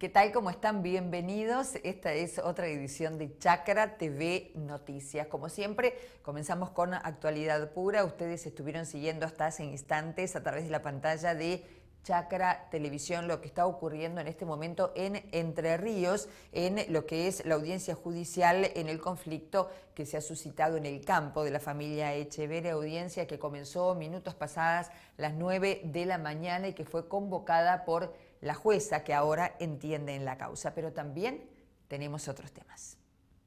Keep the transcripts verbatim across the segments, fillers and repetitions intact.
¿Qué tal? ¿Cómo están? Bienvenidos. Esta es otra edición de Chacra T V Noticias. Como siempre, comenzamos con actualidad pura. Ustedes estuvieron siguiendo hasta hace instantes a través de la pantalla de Chacra Televisión lo que está ocurriendo en este momento en Entre Ríos, en lo que es la audiencia judicial en el conflicto que se ha suscitado en el campo de la familia Echeverri, audiencia que comenzó minutos pasadas las nueve de la mañana y que fue convocada por la jueza que ahora entiende en la causa. Pero también tenemos otros temas.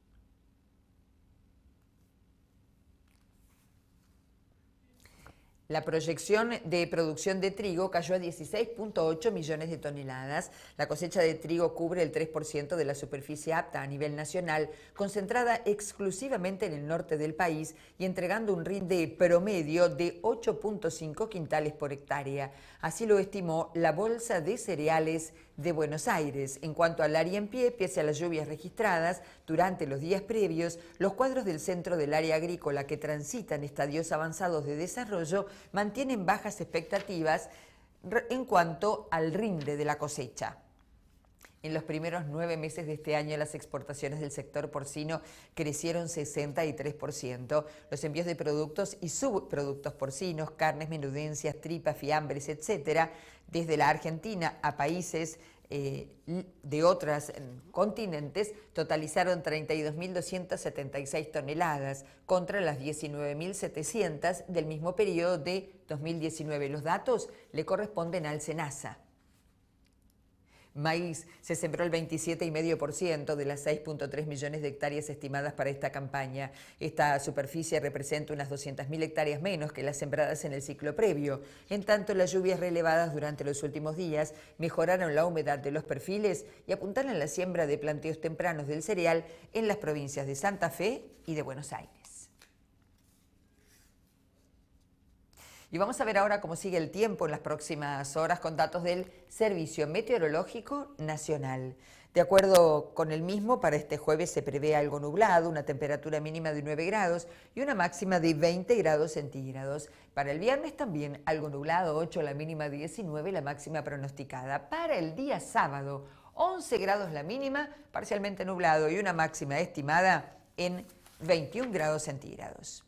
La proyección de producción de trigo cayó a dieciséis punto ocho millones de toneladas. La cosecha de trigo cubre el tres por ciento de la superficie apta a nivel nacional, concentrada exclusivamente en el norte del país y entregando un rinde promedio de ocho punto cinco quintales por hectárea. Así lo estimó la Bolsa de Cereales de Buenos Aires. En cuanto al área en pie, pese a las lluvias registradas durante los días previos, los cuadros del centro del área agrícola que transitan estadios avanzados de desarrollo mantienen bajas expectativas en cuanto al rinde de la cosecha. En los primeros nueve meses de este año, las exportaciones del sector porcino crecieron sesenta y tres por ciento. Los envíos de productos y subproductos porcinos, carnes, menudencias, tripas, fiambres, etcétera, desde la Argentina a países eh, de otros continentes, totalizaron treinta y dos mil doscientas setenta y seis toneladas contra las diecinueve mil setecientas del mismo periodo de dos mil diecinueve. Los datos le corresponden al SENASA. Maíz se sembró el veintisiete coma cinco por ciento de las seis punto tres millones de hectáreas estimadas para esta campaña. Esta superficie representa unas doscientas mil hectáreas menos que las sembradas en el ciclo previo. En tanto, las lluvias relevadas durante los últimos días mejoraron la humedad de los perfiles y apuntaron a la siembra de planteos tempranos del cereal en las provincias de Santa Fe y de Buenos Aires. Y vamos a ver ahora cómo sigue el tiempo en las próximas horas con datos del Servicio Meteorológico Nacional. De acuerdo con el mismo, para este jueves se prevé algo nublado, una temperatura mínima de nueve grados y una máxima de veinte grados centígrados. Para el viernes también algo nublado, ocho la mínima, diecinueve la máxima pronosticada. Para el día sábado, once grados la mínima, parcialmente nublado y una máxima estimada en veintiún grados centígrados.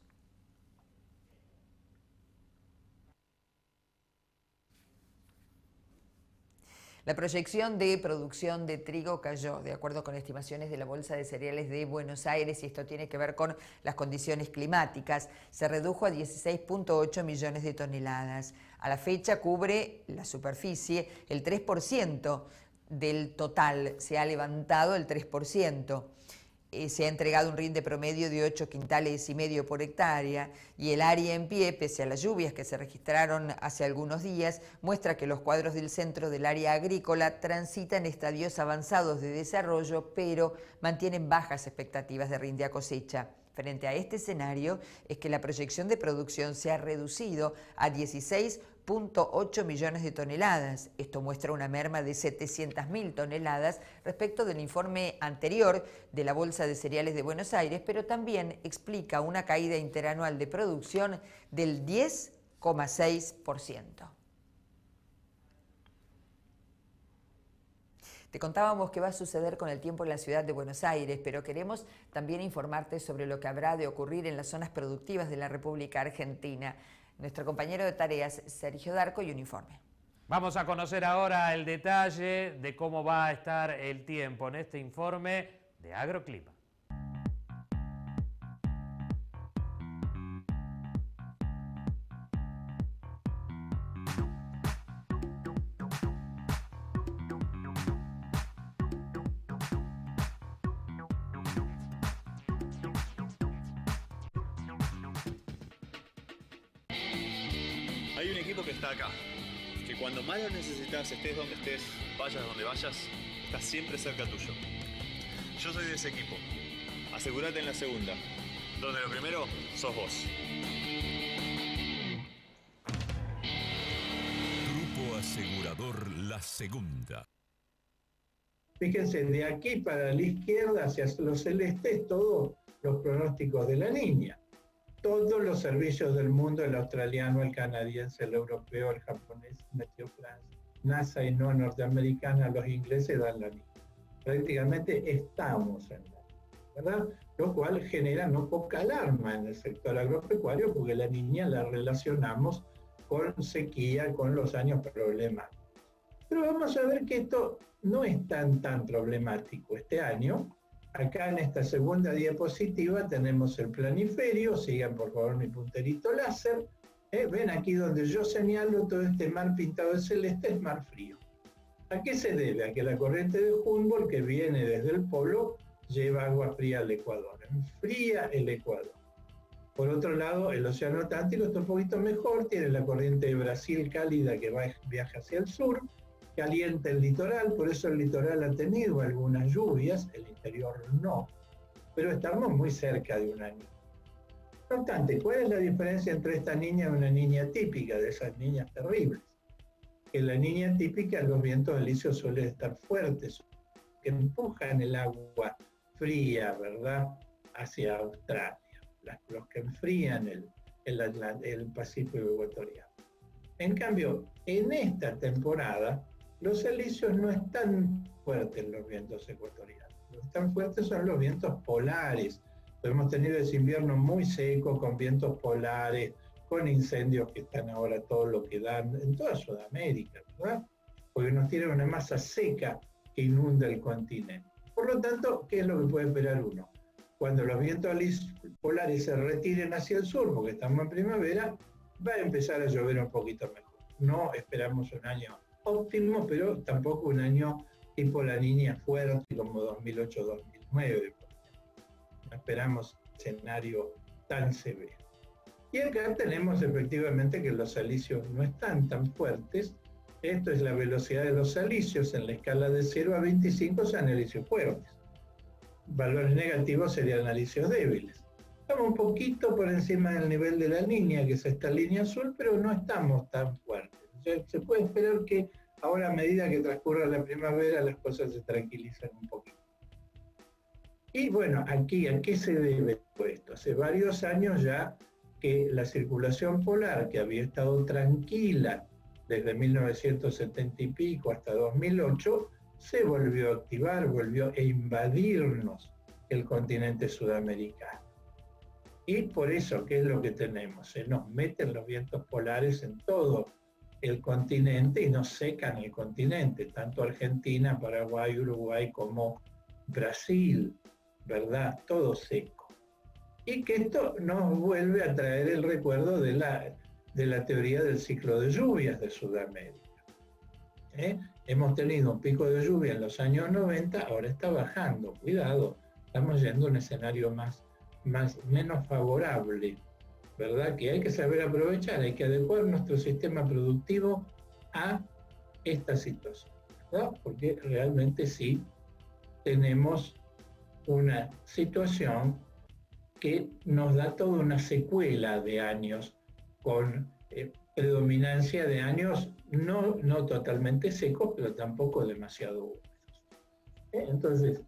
La proyección de producción de trigo cayó, de acuerdo con estimaciones de la Bolsa de Cereales de Buenos Aires, y esto tiene que ver con las condiciones climáticas. Se redujo a dieciséis punto ocho millones de toneladas. A la fecha cubre la superficie el tres por ciento del total, se ha levantado el tres por ciento. Eh, se ha entregado un rinde promedio de ocho quintales y medio por hectárea y el área en pie, pese a las lluvias que se registraron hace algunos días, muestra que los cuadros del centro del área agrícola transitan estadios avanzados de desarrollo, pero mantienen bajas expectativas de rinde a cosecha. Frente a este escenario es que la proyección de producción se ha reducido a dieciséis punto ocho millones de toneladas. Esto muestra una merma de setecientas mil toneladas respecto del informe anterior de la Bolsa de Cereales de Buenos Aires, pero también explica una caída interanual de producción del diez coma seis por ciento. Te contábamos qué va a suceder con el tiempo en la ciudad de Buenos Aires, pero queremos también informarte sobre lo que habrá de ocurrir en las zonas productivas de la República Argentina. Nuestro compañero de tareas, Sergio Darco, y un informe. Vamos a conocer ahora el detalle de cómo va a estar el tiempo en este informe de Agroclima. Hay un equipo que está acá, que cuando más lo necesitas, estés donde estés, vayas donde vayas, está siempre cerca tuyo. Yo soy de ese equipo. Asegúrate en la segunda, donde lo primero sos vos. Grupo Asegurador La Segunda. Fíjense, de aquí para la izquierda hacia los celestes, todos los pronósticos de la niña. Todos los servicios del mundo, el australiano, el canadiense, el europeo, el japonés, Meteo France, NASA y no norteamericana, los ingleses dan la niña. Prácticamente estamos en la niña, ¿verdad? Lo cual genera no poca alarma en el sector agropecuario porque la niña la relacionamos con sequía, con los años problemáticos. Pero vamos a ver que esto no es tan, tan problemático este año. Acá en esta segunda diapositiva tenemos el planiferio, sigan por favor mi punterito láser. ¿Eh? Ven aquí donde yo señalo todo este mar pintado de celeste, es mar frío. ¿A qué se debe? A que la corriente de Humboldt, que viene desde el polo, lleva agua fría al Ecuador, enfría el Ecuador. Por otro lado, el Océano Atlántico está un poquito mejor, tiene la corriente de Brasil cálida que va, viaja hacia el sur, calienta el litoral, por eso el litoral ha tenido algunas lluvias, el interior no, pero estamos muy cerca de una niña. No obstante, ¿cuál es la diferencia entre esta niña y una niña típica, de esas niñas terribles? Que la niña típica, los vientos alisios suelen estar fuertes, que empujan el agua fría, ¿verdad?, hacia Australia, los que enfrían el, el, el Pacífico ecuatoriano. En cambio, en esta temporada, los alisios no están fuertes los vientos ecuatorianos. Los que están fuertes son los vientos polares. Hemos tenido ese invierno muy seco, con vientos polares, con incendios que están ahora todo lo que dan en toda Sudamérica, ¿verdad? Porque nos tiene una masa seca que inunda el continente. Por lo tanto, ¿qué es lo que puede esperar uno? Cuando los vientos polares se retiren hacia el sur, porque estamos en primavera, va a empezar a llover un poquito mejor. No esperamos un año óptimo, pero tampoco un año tipo la niña fuerte como dos mil ocho dos mil nueve. No esperamos escenario tan severo. Y acá tenemos efectivamente que los alisios no están tan fuertes. Esto es la velocidad de los alisios en la escala de cero a veinticinco, son alisios fuertes. Valores negativos serían alisios débiles. Estamos un poquito por encima del nivel de la niña, que es esta línea azul, pero no estamos tan fuertes. O sea, se puede esperar que ahora, a medida que transcurra la primavera, las cosas se tranquilizan un poquito. Y bueno, aquí, ¿a qué se debe esto? Hace varios años ya que la circulación polar, que había estado tranquila desde mil novecientos setenta y pico hasta dos mil ocho, se volvió a activar, volvió a invadirnos el continente sudamericano. Y por eso, ¿qué es lo que tenemos? Se nos meten los vientos polares en todo el continente y nos secan el continente, tanto Argentina, Paraguay, Uruguay como Brasil, ¿verdad? Todo seco. Y que esto nos vuelve a traer el recuerdo de la, de la teoría del ciclo de lluvias de Sudamérica. ¿Eh? Hemos tenido un pico de lluvia en los años noventa, ahora está bajando, cuidado, estamos yendo a un escenario más, más, menos favorable, ¿verdad? Que hay que saber aprovechar, hay que adecuar nuestro sistema productivo a esta situación, ¿verdad? Porque realmente sí tenemos una situación que nos da toda una secuela de años con eh, predominancia de años no, no totalmente secos, pero tampoco demasiado húmedos. ¿Eh? Entonces,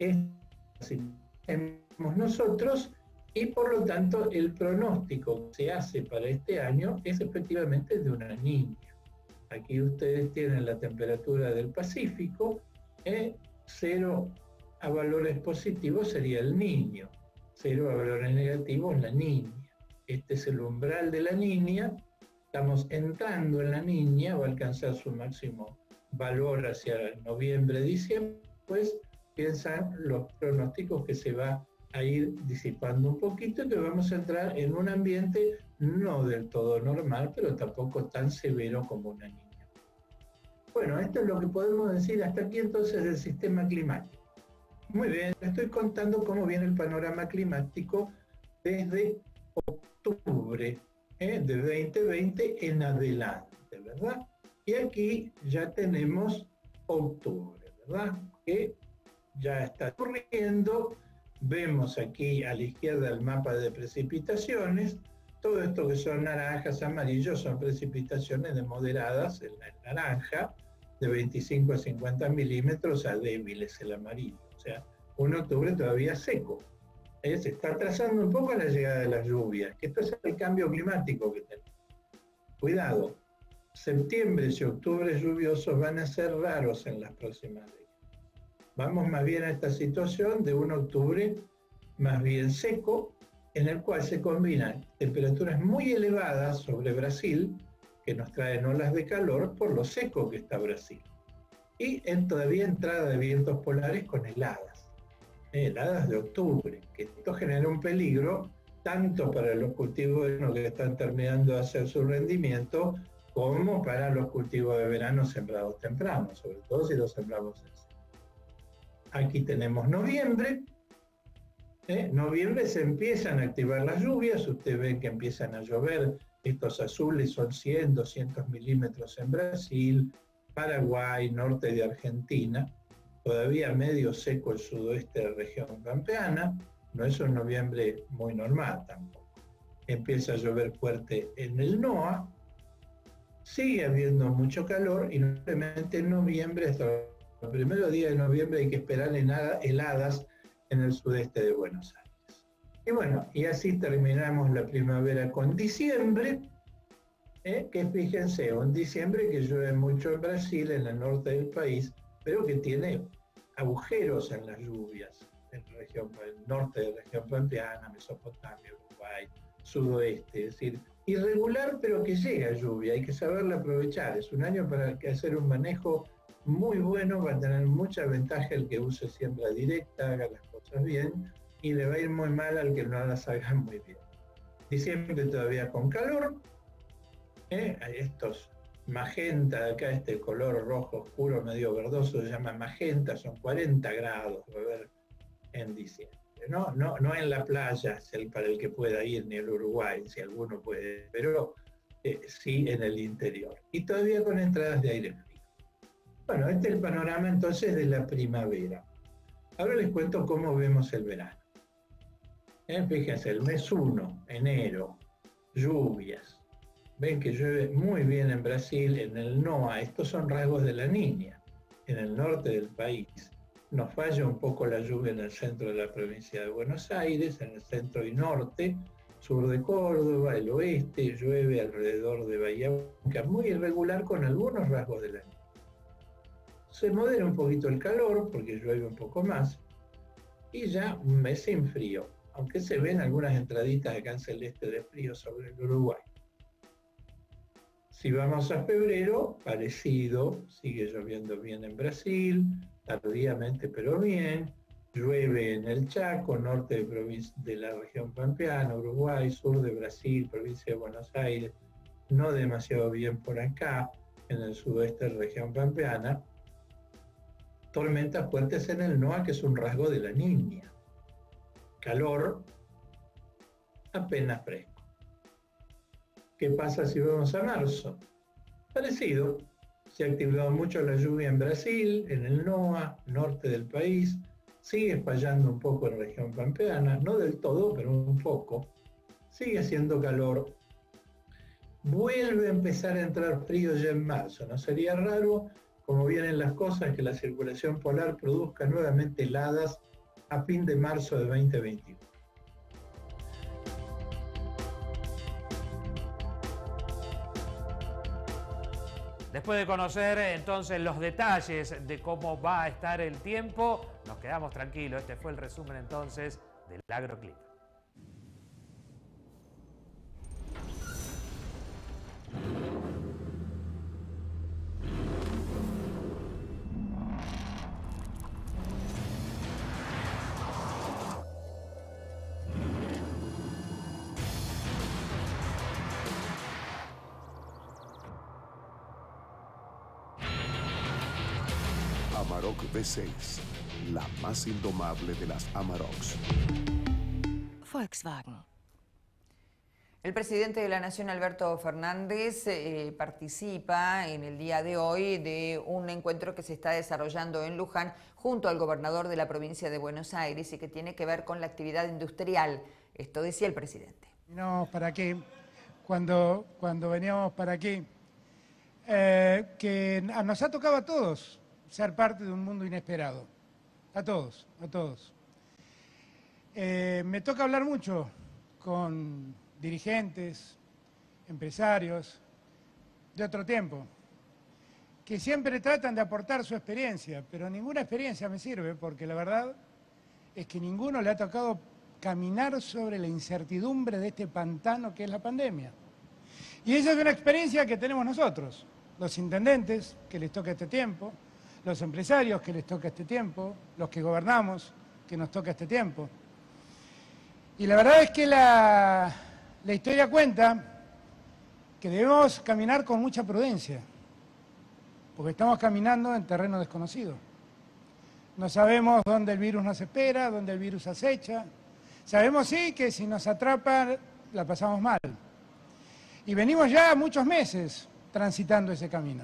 así tenemos nosotros y por lo tanto el pronóstico que se hace para este año es efectivamente de una niña. Aquí ustedes tienen la temperatura del Pacífico, ¿eh? Cero a valores positivos sería el niño, cero a valores negativos la niña. Este es el umbral de la niña, estamos entrando en la niña, va a alcanzar su máximo valor hacia noviembre, diciembre, pues piensan los pronósticos que se va a ir disipando un poquito y que vamos a entrar en un ambiente no del todo normal, pero tampoco tan severo como una niña. Bueno, esto es lo que podemos decir hasta aquí entonces del sistema climático. Muy bien, estoy contando cómo viene el panorama climático desde octubre ¿eh? de veinte veinte en adelante, ¿verdad? Y aquí ya tenemos octubre, ¿verdad? Que ya está ocurriendo. Vemos aquí a la izquierda el mapa de precipitaciones. Todo esto que son naranjas, amarillos, son precipitaciones de moderadas, el naranja, de veinticinco a cincuenta milímetros, a débiles el amarillo. O sea, un octubre todavía seco. Eh, se está atrasando un poco la llegada de las lluvias, que esto es el cambio climático que tenemos. Cuidado, septiembre y octubre lluviosos van a ser raros en las próximas décadas. Vamos más bien a esta situación de un octubre más bien seco, en el cual se combinan temperaturas muy elevadas sobre Brasil, que nos traen olas de calor por lo seco que está Brasil, y en todavía entrada de vientos polares con heladas, eh, heladas de octubre, que esto genera un peligro tanto para los cultivos de verano que están terminando de hacer su rendimiento, como para los cultivos de verano sembrados temprano, sobre todo si los sembramos en seco. Aquí tenemos noviembre. En noviembre se empiezan a activar las lluvias, ustedes ven que empiezan a llover, estos azules son cien, doscientos milímetros en Brasil, Paraguay, norte de Argentina, todavía medio seco el sudoeste de la región pampeana, no es un noviembre muy normal tampoco. Empieza a llover fuerte en el NOA, sigue habiendo mucho calor y normalmente en noviembre, hasta el primer día de noviembre hay que esperar heladas en el sudeste de Buenos Aires. Y bueno, y así terminamos la primavera con diciembre, ¿eh? que fíjense, un diciembre que llueve mucho en Brasil, en el norte del país, pero que tiene agujeros en las lluvias, en la región, el norte de la región pampeana, Mesopotamia, Uruguay, sudoeste, es decir, irregular pero que llega lluvia, hay que saberla aprovechar, es un año para hacer un manejo muy bueno, va a tener mucha ventaja el que use siembra directa, haga las cosas bien, y le va a ir muy mal al que no las haga muy bien. Diciembre todavía con calor, ¿eh? estos magenta de acá, este color rojo oscuro medio verdoso se llama magenta, son cuarenta grados, va a ver en diciembre. No, no, no en la playa, es el para el que pueda ir, ni el Uruguay, si alguno puede, pero eh, sí en el interior. Y todavía con entradas de aire frío. Bueno, este es el panorama entonces de la primavera. Ahora les cuento cómo vemos el verano. Eh, fíjense, el mes uno, enero, lluvias. Ven que llueve muy bien en Brasil, en el NOA. Estos son rasgos de la Niña, en el norte del país. Nos falla un poco la lluvia en el centro de la provincia de Buenos Aires, en el centro y norte, sur de Córdoba, el oeste, llueve alrededor de Bahía Blanca, muy irregular con algunos rasgos de la Niña. Se modera un poquito el calor, porque llueve un poco más, y ya un mes sin frío, aunque se ven algunas entraditas acá en celeste de frío sobre el Uruguay. Si vamos a febrero, parecido, sigue lloviendo bien en Brasil, tardíamente pero bien, llueve en el Chaco, norte de, de la región pampeana, Uruguay, sur de Brasil, provincia de Buenos Aires, no demasiado bien por acá, en el sudoeste de la región pampeana. Tormentas fuertes en el NOA, que es un rasgo de la Niña. Calor, apenas fresco. ¿Qué pasa si vamos a marzo? Parecido. Se ha activado mucho la lluvia en Brasil, en el NOA, norte del país. Sigue fallando un poco en la región pampeana, no del todo, pero un poco. Sigue haciendo calor. Vuelve a empezar a entrar frío ya en marzo. No sería raro, como vienen las cosas, que la circulación polar produzca nuevamente heladas a fin de marzo de veinte veintiuno. Después de conocer entonces los detalles de cómo va a estar el tiempo, nos quedamos tranquilos. Este fue el resumen entonces del agroclima. Amarok V seis, la más indomable de las Amaroks. Volkswagen. El presidente de la Nación, Alberto Fernández, eh, participa en el día de hoy de un encuentro que se está desarrollando en Luján junto al gobernador de la provincia de Buenos Aires y que tiene que ver con la actividad industrial. Esto decía el presidente. No, ¿para aquí, cuando, cuando veníamos para aquí, eh, que nos ha tocado a todos ser parte de un mundo inesperado. A todos, a todos. Eh, me toca hablar mucho con dirigentes, empresarios, de otro tiempo, que siempre tratan de aportar su experiencia, pero ninguna experiencia me sirve porque la verdad es que ninguno le ha tocado caminar sobre la incertidumbre de este pantano que es la pandemia. Y esa es una experiencia que tenemos nosotros, los intendentes, que les toca este tiempo, los empresarios, que les toca este tiempo, los que gobernamos, que nos toca este tiempo. Y la verdad es que la, la historia cuenta que debemos caminar con mucha prudencia, porque estamos caminando en terreno desconocido. No sabemos dónde el virus nos espera, dónde el virus acecha. Sabemos sí que si nos atrapa la pasamos mal. Y venimos ya muchos meses transitando ese camino.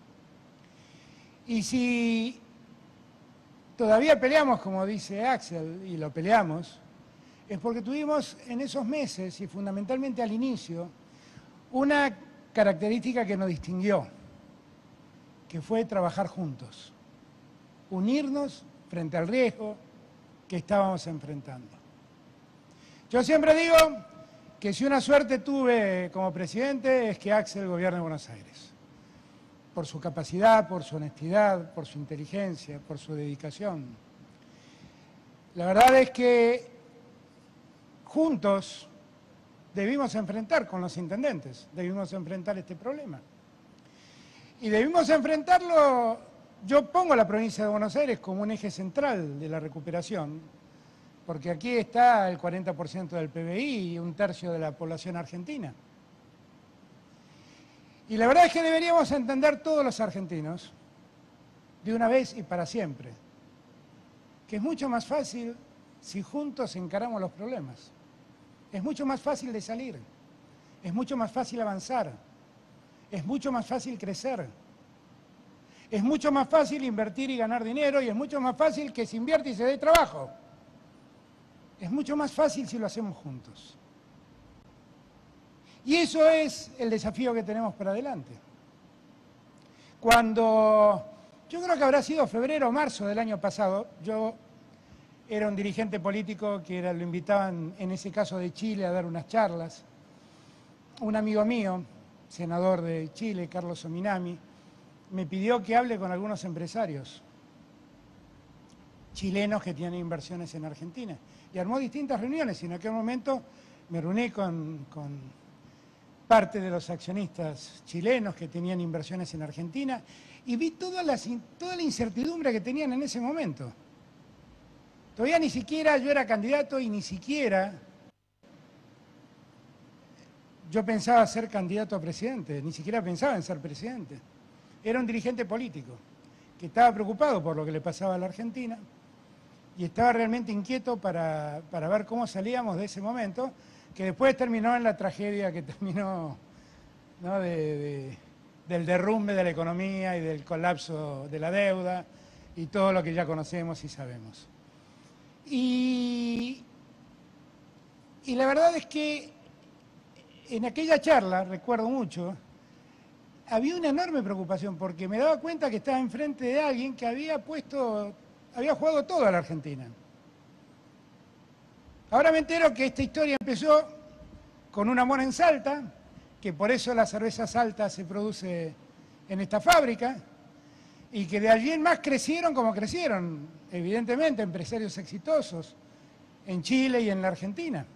Y si todavía peleamos, como dice Axel, y lo peleamos, es porque tuvimos en esos meses, y fundamentalmente al inicio, una característica que nos distinguió, que fue trabajar juntos, unirnos frente al riesgo que estábamos enfrentando. Yo siempre digo que si una suerte tuve como presidente es que Axel gobierne Buenos Aires, por su capacidad, por su honestidad, por su inteligencia, por su dedicación. La verdad es que juntos debimos enfrentar con los intendentes, debimos enfrentar este problema. Y debimos enfrentarlo, yo pongo a la provincia de Buenos Aires como un eje central de la recuperación, porque aquí está el cuarenta por ciento del P B I y un tercio de la población argentina. Y la verdad es que deberíamos entender todos los argentinos, de una vez y para siempre, que es mucho más fácil si juntos encaramos los problemas. Es mucho más fácil de salir, es mucho más fácil avanzar, es mucho más fácil crecer, es mucho más fácil invertir y ganar dinero y es mucho más fácil que se invierta y se dé trabajo. Es mucho más fácil si lo hacemos juntos. Y eso es el desafío que tenemos para adelante. Cuando, yo creo que habrá sido febrero o marzo del año pasado, yo era un dirigente político que era, lo invitaban en ese caso de Chile a dar unas charlas. Un amigo mío, senador de Chile, Carlos Ominami, me pidió que hable con algunos empresarios chilenos que tienen inversiones en Argentina. Y armó distintas reuniones y en aquel momento me reuní con, con parte de los accionistas chilenos que tenían inversiones en Argentina y vi toda la, toda la incertidumbre que tenían en ese momento. Todavía ni siquiera yo era candidato y ni siquiera yo pensaba ser candidato a presidente, ni siquiera pensaba en ser presidente. Era un dirigente político que estaba preocupado por lo que le pasaba a la Argentina y estaba realmente inquieto para, para ver cómo salíamos de ese momento, que después terminó en la tragedia que terminó, ¿no? de, de, del derrumbe de la economía y del colapso de la deuda y todo lo que ya conocemos y sabemos. Y, y la verdad es que en aquella charla, recuerdo mucho, había una enorme preocupación porque me daba cuenta que estaba enfrente de alguien que había puesto, había jugado todo a la Argentina. Ahora me entero que esta historia empezó con un amor en Salta, que por eso la cerveza Salta se produce en esta fábrica, y que de allí en más crecieron como crecieron, evidentemente, empresarios exitosos en Chile y en la Argentina.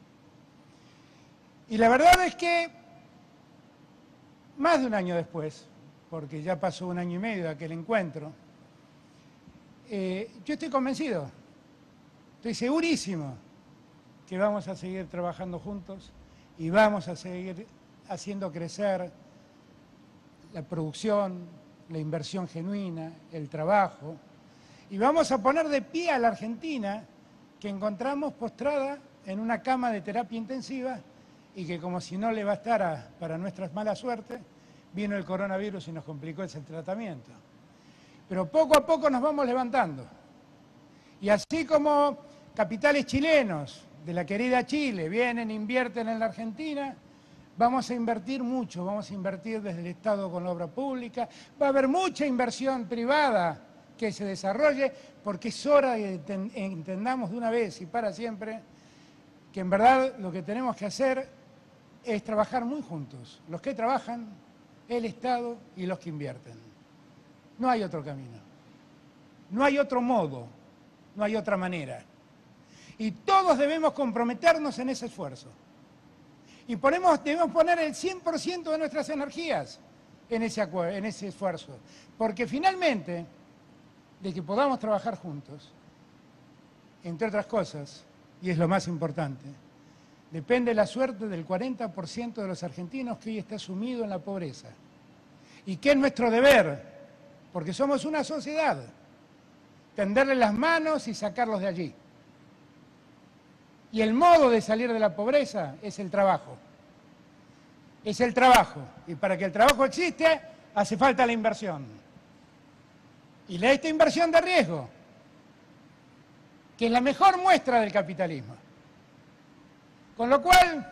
Y la verdad es que más de un año después, porque ya pasó un año y medio de aquel encuentro, eh, yo estoy convencido, estoy segurísimo que vamos a seguir trabajando juntos y vamos a seguir haciendo crecer la producción, la inversión genuina, el trabajo, y vamos a poner de pie a la Argentina que encontramos postrada en una cama de terapia intensiva y que, como si no le bastara para nuestra mala suerte, vino el coronavirus y nos complicó ese tratamiento. Pero poco a poco nos vamos levantando. Y así como capitales chilenos de la querida Chile vienen e invierten en la Argentina, vamos a invertir mucho, vamos a invertir desde el Estado con la obra pública, va a haber mucha inversión privada que se desarrolle, porque es hora de que entendamos de una vez y para siempre que en verdad lo que tenemos que hacer es trabajar muy juntos. Los que trabajan el Estado y los que invierten. No hay otro camino, no hay otro modo, no hay otra manera. Y todos debemos comprometernos en ese esfuerzo. Y ponemos, debemos poner el cien por ciento de nuestras energías en ese, en ese esfuerzo. Porque finalmente, de que podamos trabajar juntos, entre otras cosas, y es lo más importante, depende la suerte del cuarenta por ciento de los argentinos que hoy está sumido en la pobreza. Y que es nuestro deber, porque somos una sociedad, tenderles las manos y sacarlos de allí. Y el modo de salir de la pobreza es el trabajo. Es el trabajo. Y para que el trabajo existe, hace falta la inversión. Y esta inversión de riesgo, que es la mejor muestra del capitalismo. Con lo cual,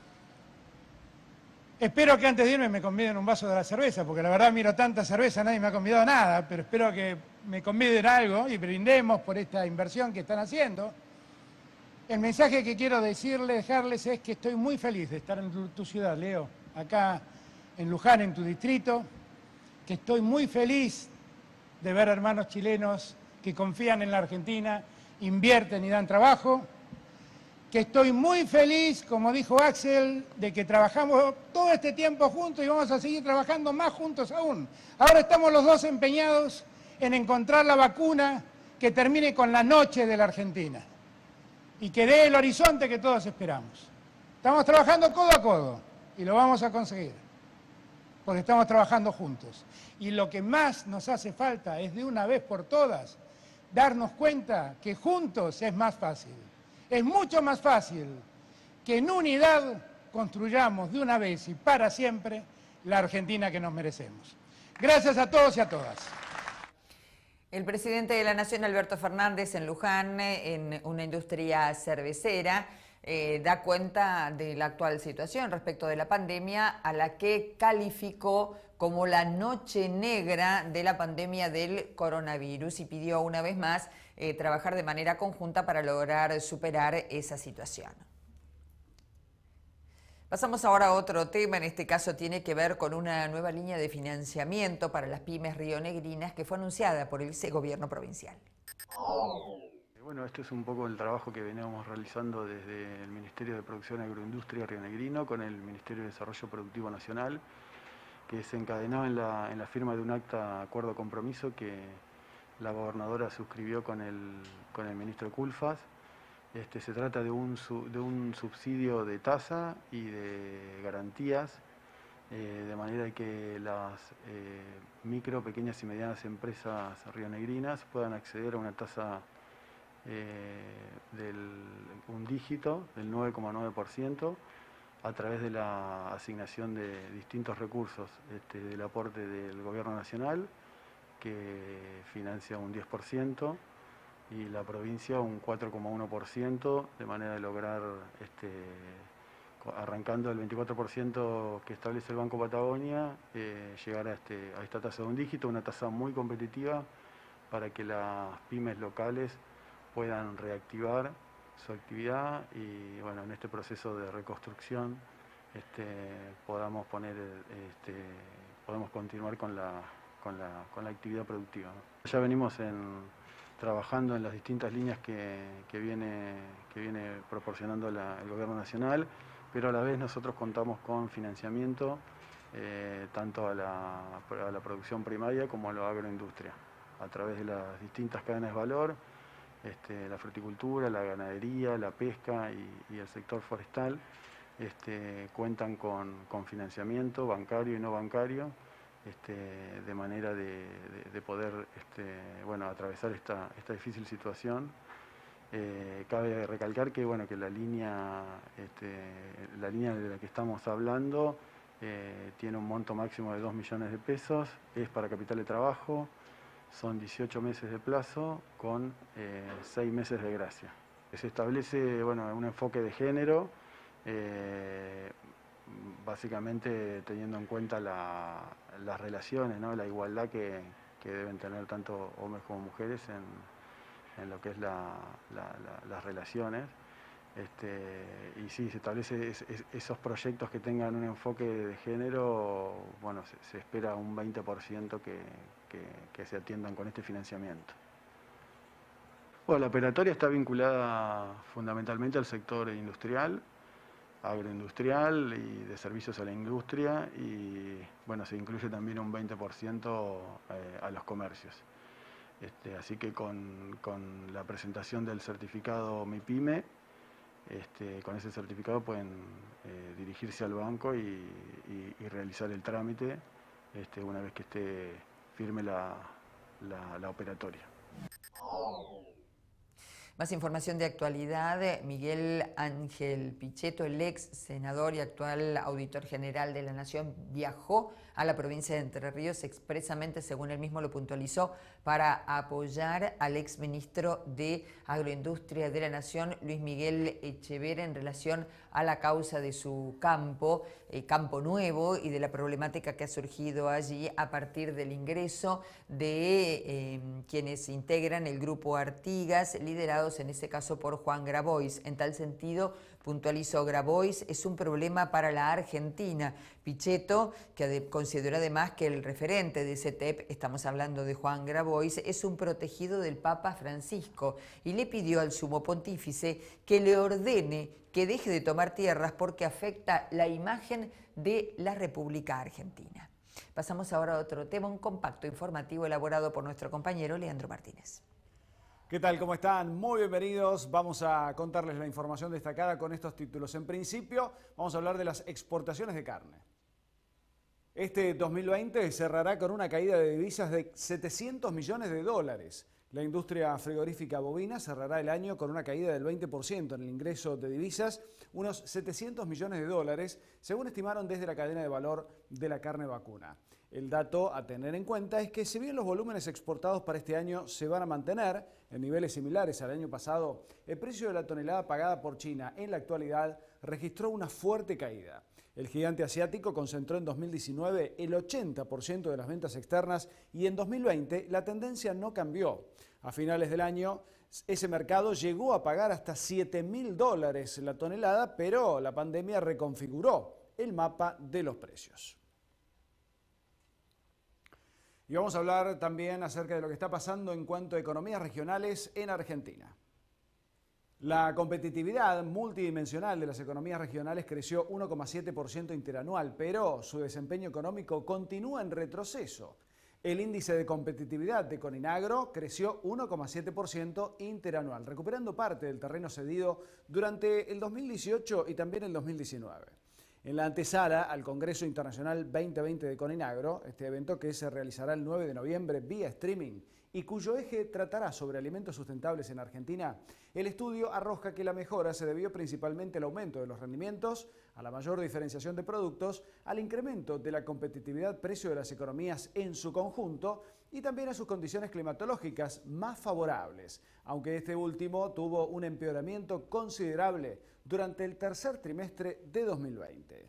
espero que antes de irme me conviden un vaso de la cerveza, porque la verdad miro tanta cerveza, nadie me ha convidado nada, pero espero que me conviden algo y brindemos por esta inversión que están haciendo. El mensaje que quiero decirles, dejarles, es que estoy muy feliz de estar en tu, tu ciudad, Leo, acá en Luján, en tu distrito, que estoy muy feliz de ver hermanos chilenos que confían en la Argentina, invierten y dan trabajo, que estoy muy feliz, como dijo Axel, de que trabajamos todo este tiempo juntos y vamos a seguir trabajando más juntos aún. Ahora estamos los dos empeñados en encontrar la vacuna que termine con la noche de la Argentina y que dé el horizonte que todos esperamos. Estamos trabajando codo a codo y lo vamos a conseguir, porque estamos trabajando juntos. Y lo que más nos hace falta es, de una vez por todas, darnos cuenta que juntos es más fácil. Es mucho más fácil que en unidad construyamos de una vez y para siempre la Argentina que nos merecemos. Gracias a todos y a todas. El presidente de la Nación, Alberto Fernández, en Luján, en una industria cervecera, eh, da cuenta de la actual situación respecto de la pandemia, a la que calificó como la noche negra de la pandemia del coronavirus, y pidió una vez más eh, trabajar de manera conjunta para lograr superar esa situación. Pasamos ahora a otro tema, en este caso tiene que ver con una nueva línea de financiamiento para las pymes rionegrinas que fue anunciada por el vicegobierno provincial. Bueno, esto es un poco el trabajo que veníamos realizando desde el Ministerio de Producción y Agroindustria rionegrino con el Ministerio de Desarrollo Productivo Nacional, que se encadenaba en la, en la firma de un acta acuerdo compromiso que la gobernadora suscribió con el, con el ministro Culfas. Este, se trata de un, de un subsidio de tasa y de garantías, eh, de manera que las eh, micro, pequeñas y medianas empresas rionegrinas puedan acceder a una tasa eh, del un dígito, del nueve coma nueve por ciento, a través de la asignación de distintos recursos, este, del aporte del Gobierno Nacional, que financia un diez por ciento, y la provincia un cuatro coma uno por ciento, de manera de lograr, este, arrancando el veinticuatro por ciento que establece el Banco Patagonia, eh, llegar a, este, a esta tasa de un dígito, una tasa muy competitiva para que las pymes locales puedan reactivar su actividad y, bueno, en este proceso de reconstrucción este, podamos poner, este, podemos continuar con la, con la, con la actividad productiva, ¿no? Ya venimos en trabajando en las distintas líneas que, que, viene, que viene proporcionando la, el Gobierno Nacional, pero a la vez nosotros contamos con financiamiento eh, tanto a la, a la producción primaria como a la agroindustria, a través de las distintas cadenas de valor, este, la fruticultura, la ganadería, la pesca y, y el sector forestal, este, cuentan con, con financiamiento bancario y no bancario, Este, de manera de, de, de poder este, bueno, atravesar esta, esta difícil situación. Eh, cabe recalcar que, bueno, que la línea, este, la línea de la que estamos hablando eh, tiene un monto máximo de dos millones de pesos, es para capital de trabajo, son dieciocho meses de plazo con eh, seis meses de gracia. Se establece, bueno, un enfoque de género, eh, básicamente teniendo en cuenta la, las relaciones, ¿no? La igualdad que, que deben tener tanto hombres como mujeres en, en lo que es la, la, la, las relaciones. Este, y sí, se establece es, es, esos proyectos que tengan un enfoque de género, bueno, se, se espera un veinte por ciento que, que, que se atiendan con este financiamiento. Bueno, la operatoria está vinculada fundamentalmente al sector industrial, agroindustrial y de servicios a la industria, y bueno, se incluye también un veinte por ciento eh, a los comercios. Este, así que con, con la presentación del certificado MIPYME, este, con ese certificado pueden eh, dirigirse al banco y, y, y realizar el trámite este, una vez que esté firme la, la, la operatoria. Más información de actualidad. Miguel Ángel Pichetto, el ex senador y actual auditor general de la Nación, viajó a la provincia de Entre Ríos expresamente, según él mismo lo puntualizó, para apoyar al ex ministro de Agroindustria de la Nación, Luis Miguel Echeverría, en relación a la causa de su campo, eh, Campo Nuevo, y de la problemática que ha surgido allí a partir del ingreso de eh, quienes integran el grupo Artigas, liderados en ese caso por Juan Grabois. En tal sentido, puntualizó: Grabois es un problema para la Argentina. Pichetto, que consideró además que el referente de C E T E P, estamos hablando de Juan Grabois, es un protegido del Papa Francisco, y le pidió al sumo pontífice que le ordene que deje de tomar tierras porque afecta la imagen de la República Argentina. Pasamos ahora a otro tema, un compacto informativo elaborado por nuestro compañero Leandro Martínez. ¿Qué tal? ¿Cómo están? Muy bienvenidos. Vamos a contarles la información destacada con estos títulos. En principio, vamos a hablar de las exportaciones de carne. Este dos mil veinte cerrará con una caída de divisas de setecientos millones de dólares. La industria frigorífica bovina cerrará el año con una caída del veinte por ciento en el ingreso de divisas, unos setecientos millones de dólares, según estimaron desde la cadena de valor de la carne vacuna. El dato a tener en cuenta es que si bien los volúmenes exportados para este año se van a mantener en niveles similares al año pasado, el precio de la tonelada pagada por China en la actualidad registró una fuerte caída. El gigante asiático concentró en dos mil diecinueve el ochenta por ciento de las ventas externas y en dos mil veinte la tendencia no cambió. A finales del año, ese mercado llegó a pagar hasta siete mil dólares la tonelada, pero la pandemia reconfiguró el mapa de los precios. Y vamos a hablar también acerca de lo que está pasando en cuanto a economías regionales en Argentina. La competitividad multidimensional de las economías regionales creció uno coma siete por ciento interanual, pero su desempeño económico continúa en retroceso. El índice de competitividad de Coninagro creció uno coma siete por ciento interanual, recuperando parte del terreno cedido durante el dos mil dieciocho y también el dos mil diecinueve. En la antesala al Congreso Internacional veinte veinte de Coninagro, este evento que se realizará el nueve de noviembre vía streaming y cuyo eje tratará sobre alimentos sustentables en Argentina, el estudio arroja que la mejora se debió principalmente al aumento de los rendimientos, a la mayor diferenciación de productos, al incremento de la competitividad-precio de las economías en su conjunto y también a sus condiciones climatológicas más favorables, aunque este último tuvo un empeoramiento considerable durante el tercer trimestre de dos mil veinte.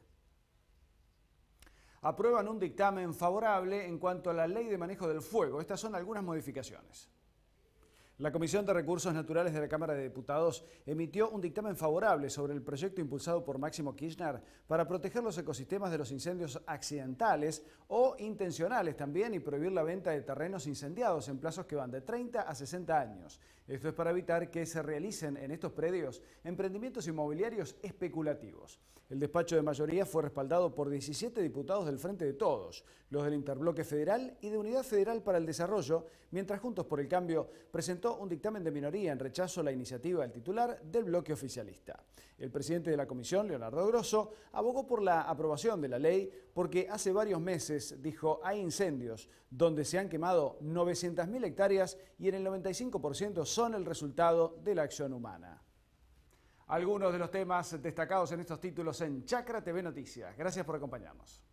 Aprueban un dictamen favorable en cuanto a la Ley de Manejo del Fuego. Estas son algunas modificaciones. La Comisión de Recursos Naturales de la Cámara de Diputados emitió un dictamen favorable sobre el proyecto impulsado por Máximo Kirchner para proteger los ecosistemas de los incendios accidentales o intencionales también y prohibir la venta de terrenos incendiados en plazos que van de treinta a sesenta años. Esto es para evitar que se realicen en estos predios emprendimientos inmobiliarios especulativos. El despacho de mayoría fue respaldado por diecisiete diputados del Frente de Todos, los del Interbloque Federal y de Unidad Federal para el Desarrollo, mientras Juntos por el Cambio presentó un dictamen de minoría en rechazo a la iniciativa del titular del bloque oficialista. El presidente de la comisión, Leonardo Grosso, abogó por la aprobación de la ley porque hace varios meses, dijo, hay incendios donde se han quemado novecientas mil hectáreas y en el noventa y cinco por ciento son el resultado de la acción humana. Algunos de los temas destacados en estos títulos en Chacra T V Noticias. Gracias por acompañarnos.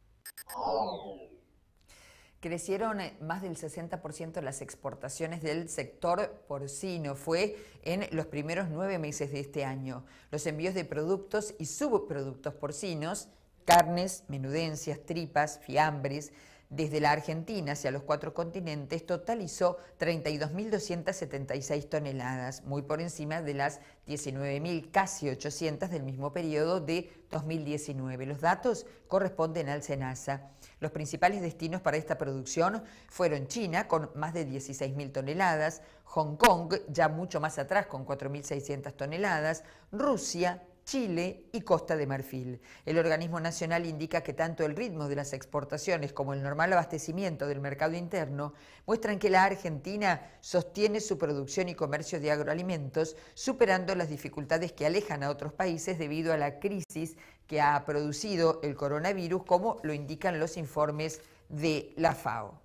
Crecieron más del sesenta por ciento las exportaciones del sector porcino. Fue en los primeros nueve meses de este año. Los envíos de productos y subproductos porcinos, carnes, menudencias, tripas, fiambres, desde la Argentina hacia los cuatro continentes totalizó treinta y dos mil doscientas setenta y seis toneladas, muy por encima de las diecinueve mil casi ochocientas del mismo periodo de dos mil diecinueve. Los datos corresponden al SENASA. Los principales destinos para esta producción fueron China, con más de dieciséis mil toneladas, Hong Kong, ya mucho más atrás, con cuatro mil seiscientas toneladas, Rusia, Chile y Costa de Marfil. El organismo nacional indica que tanto el ritmo de las exportaciones como el normal abastecimiento del mercado interno muestran que la Argentina sostiene su producción y comercio de agroalimentos, superando las dificultades que alejan a otros países debido a la crisis que ha producido el coronavirus, como lo indican los informes de la FAO.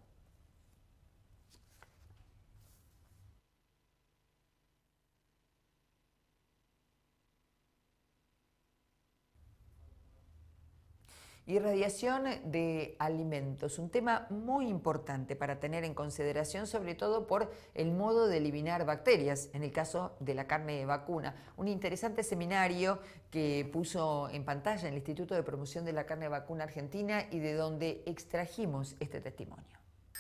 Irradiación de alimentos, un tema muy importante para tener en consideración, sobre todo por el modo de eliminar bacterias, en el caso de la carne de vacuna. Un interesante seminario que puso en pantalla el Instituto de Promoción de la Carne de Vacuna Argentina y de donde extrajimos este testimonio.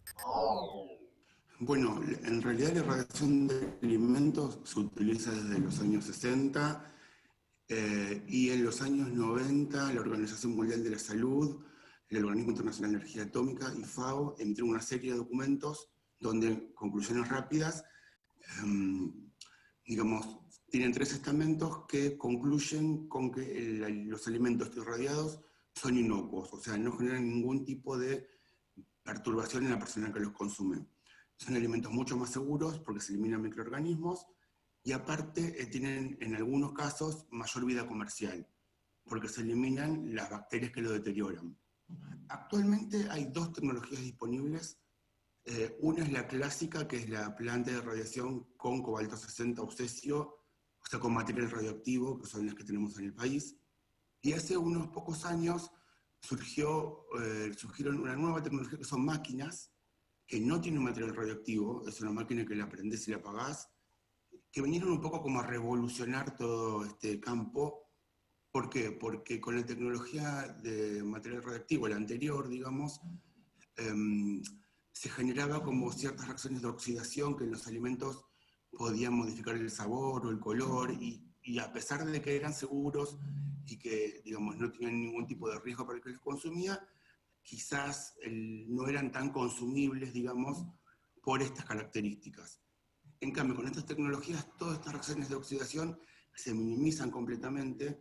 Bueno, en realidad la irradiación de alimentos se utiliza desde los años sesenta. Eh, y en los años noventa, la Organización Mundial de la Salud, el Organismo Internacional de Energía Atómica y FAO emitieron una serie de documentos donde, conclusiones rápidas, eh, digamos, tienen tres estamentos que concluyen con que el, los alimentos irradiados son inocuos, o sea, no generan ningún tipo de perturbación en la persona que los consume. Son alimentos mucho más seguros porque se eliminan microorganismos, y aparte eh, tienen en algunos casos mayor vida comercial, porque se eliminan las bacterias que lo deterioran. Actualmente hay dos tecnologías disponibles. Eh, una es la clásica, que es la planta de radiación con cobalto sesenta o cesio, o sea, con material radioactivo, que son las que tenemos en el país. Y hace unos pocos años surgió, eh, surgieron una nueva tecnología, que son máquinas que no tienen material radioactivo, es una máquina que la prendés y la apagás, que vinieron un poco como a revolucionar todo este campo. ¿Por qué? Porque con la tecnología de material radioactivo, la anterior, digamos, eh, se generaba como ciertas reacciones de oxidación que en los alimentos podían modificar el sabor o el color, y, y a pesar de que eran seguros y que, digamos, no tenían ningún tipo de riesgo para el que los consumía, quizás el, no eran tan consumibles, digamos, por estas características. En cambio, con estas tecnologías, todas estas reacciones de oxidación se minimizan completamente,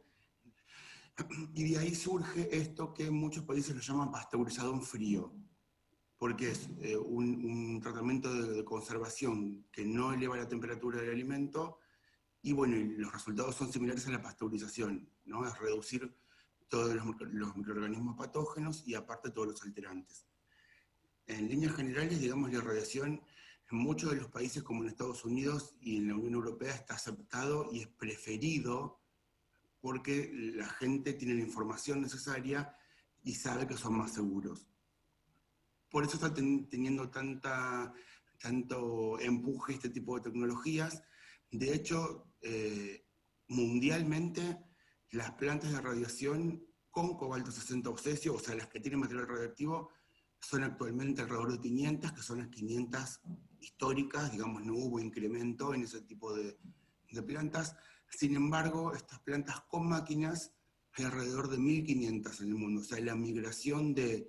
y de ahí surge esto que en muchos países lo llaman pasteurizado en frío, porque es eh, un, un tratamiento de, de conservación que no eleva la temperatura del alimento, y bueno, y los resultados son similares a la pasteurización, ¿no? Es reducir todos los, los microorganismos patógenos y aparte todos los alterantes. En líneas generales, digamos, la radiación en muchos de los países, como en Estados Unidos y en la Unión Europea, está aceptado y es preferido porque la gente tiene la información necesaria y sabe que son más seguros. Por eso está ten, teniendo tanta, tanto empuje este tipo de tecnologías. De hecho, eh, mundialmente, las plantas de radiación con cobalto sesenta o cesio, o sea, las que tienen material radioactivo, son actualmente alrededor de quinientas, que son las quinientas históricas, digamos, no hubo incremento en ese tipo de, de plantas. Sin embargo, estas plantas con máquinas hay alrededor de mil quinientas en el mundo, o sea, la migración del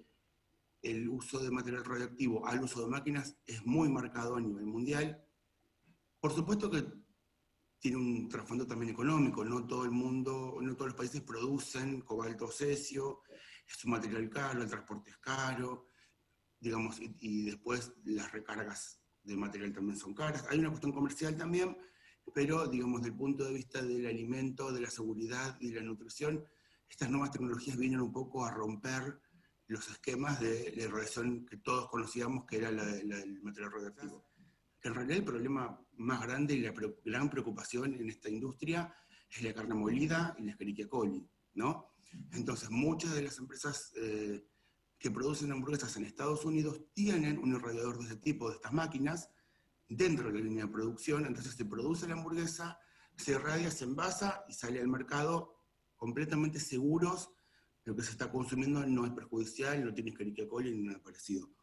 uso de material radioactivo al uso de máquinas es muy marcado a nivel mundial. Por supuesto que tiene un trasfondo también económico, no todo el mundo, no todos los países producen cobalto o cesio, es un material caro, el transporte es caro, digamos, y, y después las recargas de material también son caras. Hay una cuestión comercial también, pero digamos, desde el punto de vista del alimento, de la seguridad y de la nutrición, estas nuevas tecnologías vienen un poco a romper los esquemas de la irradiación que todos conocíamos, que era la, la del material radioactivo. En realidad el problema más grande y la pre gran preocupación en esta industria es la carne molida y la Escherichia coli, ¿no? Entonces, muchas de las empresas eh, que producen hamburguesas en Estados Unidos tienen un irradiador de este tipo, de estas máquinas, dentro de la línea de producción. Entonces se produce la hamburguesa, se irradia, se envasa y sale al mercado completamente seguros. Lo que se está consumiendo no es perjudicial, no tiene Escherichia coli ni nada parecido.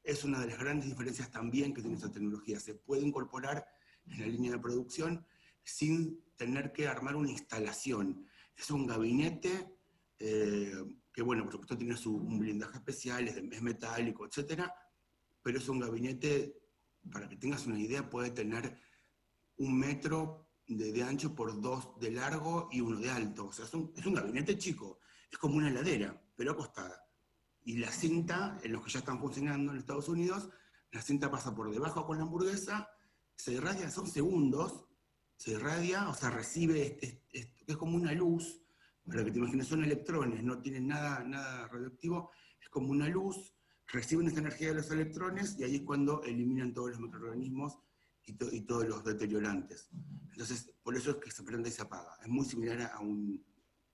es una de las grandes diferencias también que tiene esta tecnología. Se puede incorporar en la línea de producción sin tener que armar una instalación. Es un gabinete eh, que, bueno, por supuesto tiene su, un blindaje especial, es, de, es metálico, etcétera, pero es un gabinete, para que tengas una idea, puede tener un metro de, de ancho por dos de largo y uno de alto. O sea, es un, es un gabinete chico, es como una heladera, pero acostada. Y la cinta, en los que ya están funcionando en Estados Unidos, la cinta pasa por debajo con la hamburguesa, se irradia, son segundos, se irradia, o sea, recibe, este, este, es como una luz, para que te imagines, son electrones, no tienen nada, nada radioactivo, es como una luz, reciben esa energía de los electrones y ahí es cuando eliminan todos los microorganismos y, to, y todos los deteriorantes. Entonces, por eso es que se prende y se apaga. Es muy similar a, un,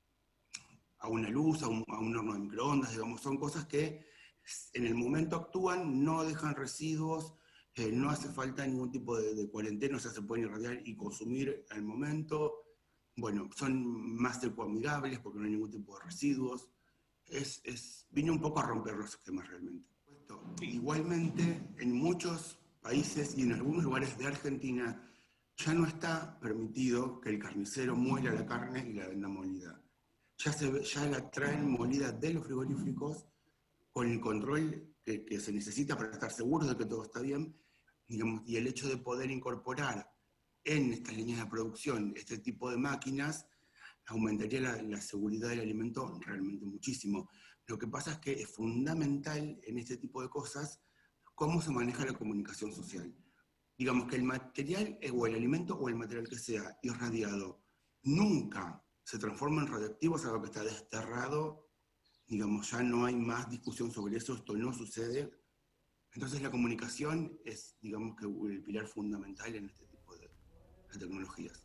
a una luz, a un, a un horno de microondas, digamos, son cosas que en el momento actúan, no dejan residuos, Eh, no hace falta ningún tipo de, de cuarentena, o sea, se pueden irradiar y consumir al momento. Bueno, son más ecoamigables porque no hay ningún tipo de residuos. Es, es, vino un poco a romper los esquemas realmente. Igualmente, en muchos países y en algunos lugares de Argentina ya no está permitido que el carnicero muela la carne y la venda molida. Ya, se, ya la traen molida de los frigoríficos con el control que, que se necesita para estar seguros de que todo está bien. Digamos, y el hecho de poder incorporar en estas líneas de producción este tipo de máquinas aumentaría la, la seguridad del alimento realmente muchísimo. Lo que pasa es que es fundamental en este tipo de cosas cómo se maneja la comunicación social. Digamos que el material o el alimento o el material que sea irradiado nunca se transforma en radioactivo, es algo que está desterrado, digamos, ya no hay más discusión sobre eso, esto no sucede. Entonces la comunicación es, digamos, que el pilar fundamental en este tipo de, de tecnologías.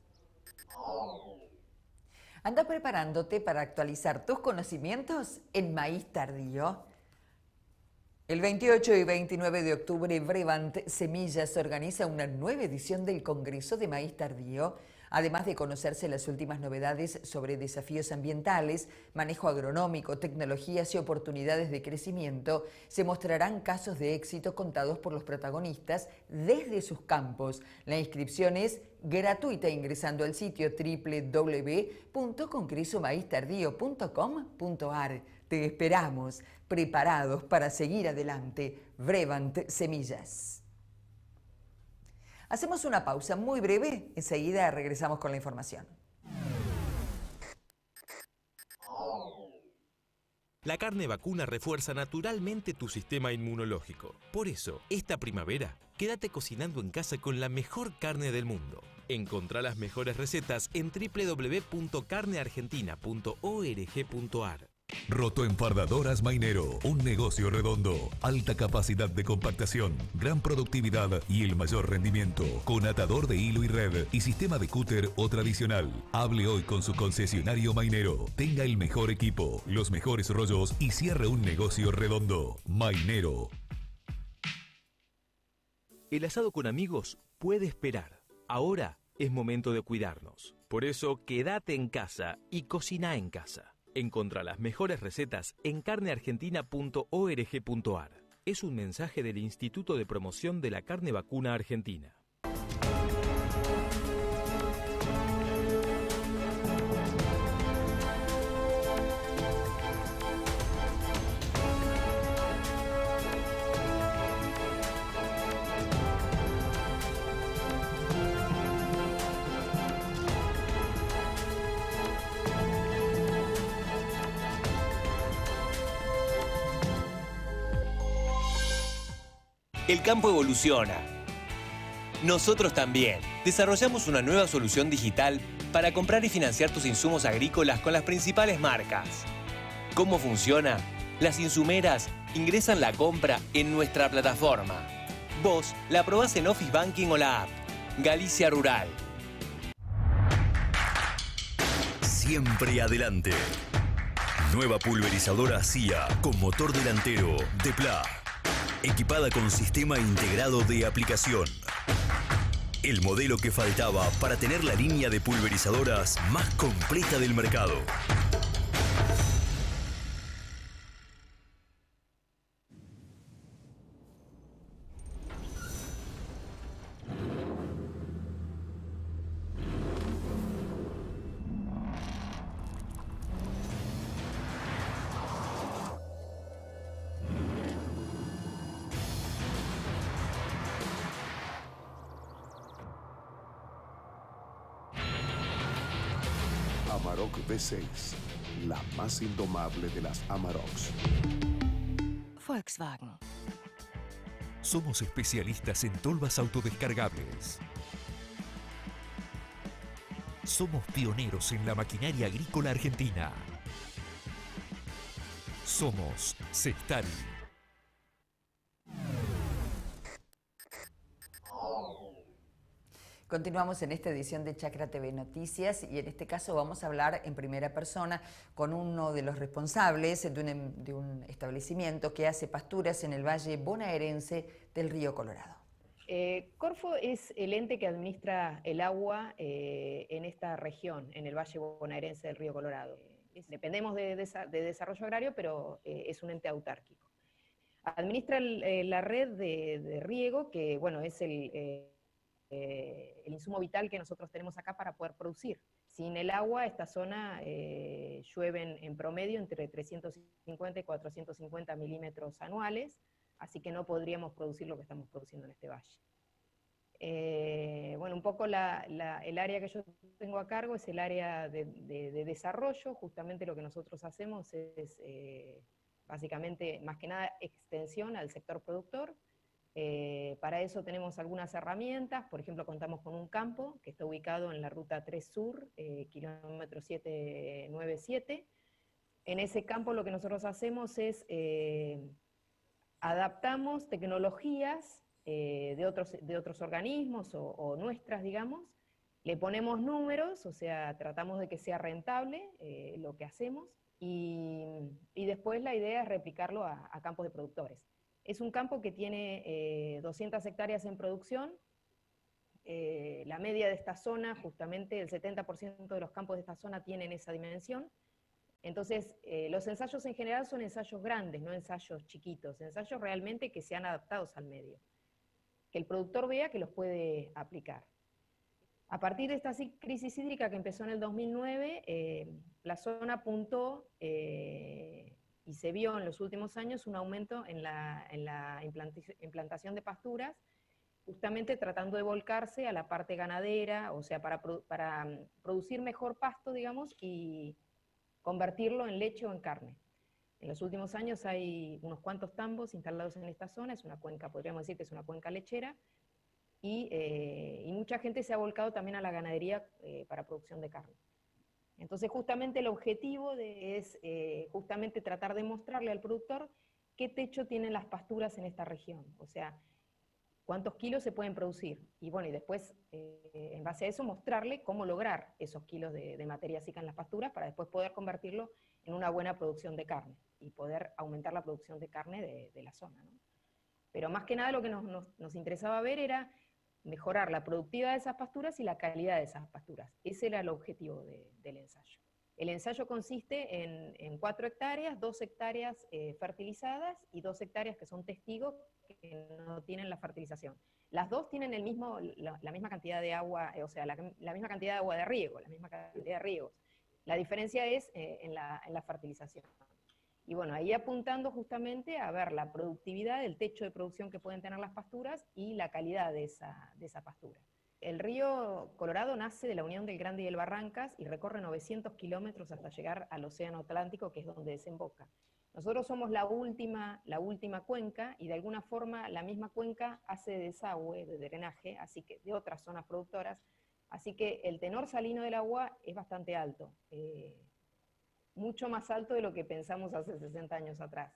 ¿Andas preparándote para actualizar tus conocimientos en Maíz Tardío? El veintiocho y veintinueve de octubre, Brevant Semillas organiza una nueva edición del Congreso de Maíz Tardío. Además de conocerse las últimas novedades sobre desafíos ambientales, manejo agronómico, tecnologías y oportunidades de crecimiento, se mostrarán casos de éxito contados por los protagonistas desde sus campos. La inscripción es gratuita ingresando al sitio doble u doble u doble u punto congreso maíz tardío punto com punto a r. Te esperamos, preparados para seguir adelante. Brevant Semillas. Hacemos una pausa muy breve, enseguida regresamos con la información. La carne vacuna refuerza naturalmente tu sistema inmunológico. Por eso, esta primavera, quédate cocinando en casa con la mejor carne del mundo. Encontrá las mejores recetas en doble u doble u doble u punto carne argentina punto org punto a r. Rotoenfardadoras Mainero, un negocio redondo, alta capacidad de compactación, gran productividad y el mayor rendimiento, con atador de hilo y red y sistema de cúter o tradicional. Hable hoy con su concesionario Mainero, tenga el mejor equipo, los mejores rollos y cierre un negocio redondo. Mainero. El asado con amigos puede esperar. Ahora es momento de cuidarnos. Por eso, quédate en casa y cocina en casa. Encontrá las mejores recetas en carne argentina punto org punto a r. Es un mensaje del Instituto de Promoción de la Carne Vacuna Argentina. El campo evoluciona. Nosotros también. Desarrollamos una nueva solución digital para comprar y financiar tus insumos agrícolas con las principales marcas. ¿Cómo funciona? Las insumeras ingresan la compra en nuestra plataforma. Vos la aprobás en Office Banking o la app. Galicia Rural. Siempre adelante. Nueva pulverizadora C I A con motor delantero de Pla. Equipada con sistema integrado de aplicación. El modelo que faltaba para tener la línea de pulverizadoras más completa del mercado. Amarok V seis, la más indomable de las Amaroks. Volkswagen. Somos especialistas en tolvas autodescargables. Somos pioneros en la maquinaria agrícola argentina. Somos Sestari. Continuamos en esta edición de Chacra T V Noticias y en este caso vamos a hablar en primera persona con uno de los responsables de un, de un establecimiento que hace pasturas en el valle bonaerense del río Colorado. Eh, Corfo es el ente que administra el agua eh, en esta región, en el valle bonaerense del río Colorado. Eh, dependemos de, de, de desarrollo agrario, pero eh, es un ente autárquico. Administra el, eh, la red de, de riego, que bueno, es el... Eh, Eh, el insumo vital que nosotros tenemos acá para poder producir. Sin el agua, esta zona eh, llueven en promedio entre trescientos cincuenta y cuatrocientos cincuenta milímetros anuales, así que no podríamos producir lo que estamos produciendo en este valle. Eh, bueno, un poco la, la, el área que yo tengo a cargo es el área de, de, de desarrollo. Justamente lo que nosotros hacemos es, eh, básicamente, más que nada, extensión al sector productor. Eh, para eso tenemos algunas herramientas. Por ejemplo, contamos con un campo que está ubicado en la ruta tres Sur, eh, kilómetro setecientos noventa y siete. En ese campo lo que nosotros hacemos es, eh, adaptamos tecnologías eh, de, otros, de otros organismos o, o nuestras, digamos, le ponemos números, o sea, tratamos de que sea rentable eh, lo que hacemos, y, y después la idea es replicarlo a, a campos de productores. Es un campo que tiene eh, doscientas hectáreas en producción. Eh, la media de esta zona, justamente el setenta por ciento de los campos de esta zona tienen esa dimensión. Entonces, eh, los ensayos en general son ensayos grandes, no ensayos chiquitos, ensayos realmente que sean adaptados al medio, que el productor vea que los puede aplicar. A partir de esta crisis hídrica que empezó en el dos mil nueve, eh, la zona apuntó... Eh, y se vio en los últimos años un aumento en la, en la implantación de pasturas, justamente tratando de volcarse a la parte ganadera, o sea, para, para producir mejor pasto, digamos, y convertirlo en leche o en carne. En los últimos años hay unos cuantos tambos instalados en esta zona, es una cuenca, podríamos decir que es una cuenca lechera, y, eh, y mucha gente se ha volcado también a la ganadería eh, para producción de carne. Entonces, justamente el objetivo de, es eh, justamente tratar de mostrarle al productor qué techo tienen las pasturas en esta región, o sea, cuántos kilos se pueden producir. Y bueno, y después, eh, en base a eso, mostrarle cómo lograr esos kilos de, de materia seca en las pasturas para después poder convertirlo en una buena producción de carne y poder aumentar la producción de carne de, de la zona, ¿no? Pero más que nada lo que nos, nos, nos interesaba ver era mejorar la productividad de esas pasturas y la calidad de esas pasturas. Ese era el objetivo de, del ensayo. El ensayo consiste en, en cuatro hectáreas, dos hectáreas eh, fertilizadas y dos hectáreas que son testigos que no tienen la fertilización. Las dos tienen el mismo, la, la misma cantidad de agua, eh, o sea, la, la misma cantidad de agua de riego, la misma cantidad de riegos. La diferencia es eh, en, la, en la fertilización. Y bueno, ahí apuntando justamente a ver la productividad, el techo de producción que pueden tener las pasturas y la calidad de esa, de esa pastura. El río Colorado nace de la unión del Grande y el Barrancas y recorre novecientos kilómetros hasta llegar al Océano Atlántico, que es donde desemboca. Nosotros somos la última, la última cuenca, y de alguna forma la misma cuenca hace desagüe, de drenaje, así que de otras zonas productoras, así que el tenor salino del agua es bastante alto. Eh, mucho más alto de lo que pensamos hace sesenta años atrás.